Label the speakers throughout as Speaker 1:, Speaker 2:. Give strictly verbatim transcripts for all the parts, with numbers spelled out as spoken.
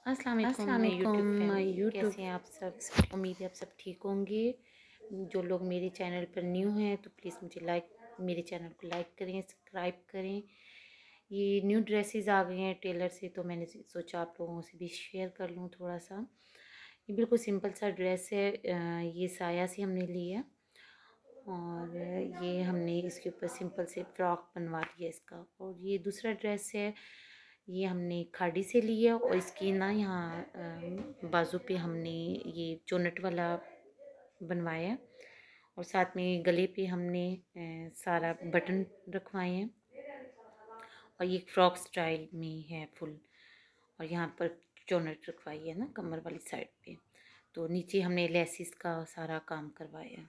Speaker 1: अस्सलाम वालेकुम
Speaker 2: अस्सलाम
Speaker 1: माय यूट्यूब
Speaker 2: वालेकुम माय
Speaker 1: फैमिली,
Speaker 2: यूट्यूब।
Speaker 1: कैसे हैं आप सब? उम्मीद है आप सब ठीक होंगे। जो लोग मेरे चैनल पर न्यू हैं तो प्लीज़ मुझे लाइक मेरे चैनल को लाइक करें, सब्सक्राइब करें। ये न्यू ड्रेसेस आ गए हैं टेलर से, तो मैंने सोचा आप लोगों से भी शेयर कर लूँ थोड़ा सा। ये बिल्कुल सिंपल सा ड्रेस है। ये साया से हमने लिया और ये हमने इसके ऊपर सिंपल से फ्रॉक बनवा लिया इसका। और ये दूसरा ड्रेस है, ये हमने खाड़ी से लिया और इसकी ना यहाँ बाजू पे हमने ये चोनट वाला बनवाया और साथ में गले पे हमने सारा बटन रखवाए हैं और ये फ्रॉक स्टाइल में है फुल। और यहाँ पर चोनट रखवाई है ना कमर वाली साइड पे। तो नीचे हमने लेसिस का सारा काम करवाया।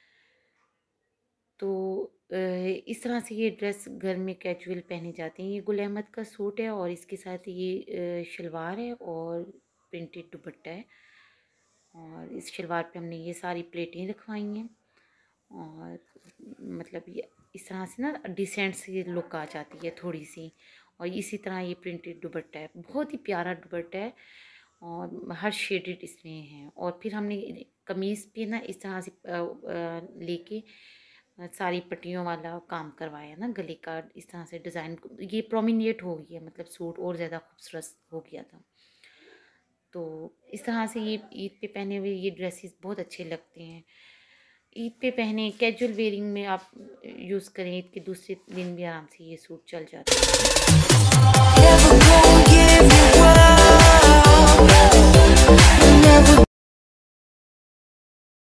Speaker 1: तो इस तरह से ये ड्रेस घर में कैजुअल पहनी जाती हैं। ये गुल अहमद का सूट है और इसके साथ ये शलवार है और प्रिंटेड दुपट्टा है। और इस शलवार पे हमने ये सारी प्लेटें रखवाई हैं और मतलब ये इस तरह से ना डिसेंट सी लुक आ जाती है थोड़ी सी। और इसी तरह ये प्रिंटेड दुपट्टा है, बहुत ही प्यारा दुपट्टा है और हर शेडेड इसमें है। और फिर हमने कमीज़ पे ना इस तरह से लेके सारी पट्टियों वाला काम करवाया ना गले का। इस तरह से डिज़ाइन ये प्रोमिनेट हो गया, मतलब सूट और ज़्यादा खूबसूरत हो गया था। तो इस तरह से ये ईद पे पहने हुए ये ड्रेसेस बहुत अच्छे लगते हैं। ईद पे पहने कैजुअल वेयरिंग में आप यूज़ करें, ईद के दूसरे दिन भी आराम से ये सूट चल जाता है।